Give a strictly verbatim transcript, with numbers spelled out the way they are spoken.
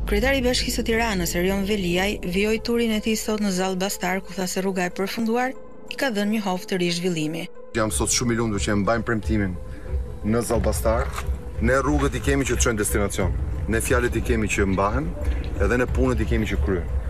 Kryetari i Bashkisë së Tiranës, Erion Veliaj, vijoi turin e tij sot në Zall Bastar, ku tha se rruga e përfunduar i ka dhënë një hovë të ri zhvillimi. Jam sot shumë i lumtur që e mbajmë premtimin në Zall Bastar. Ne rrugët i kemi që të çojnë destinacion. Ne fjalët i kemi që mbahen, edhe ne punët i kemi që kryen.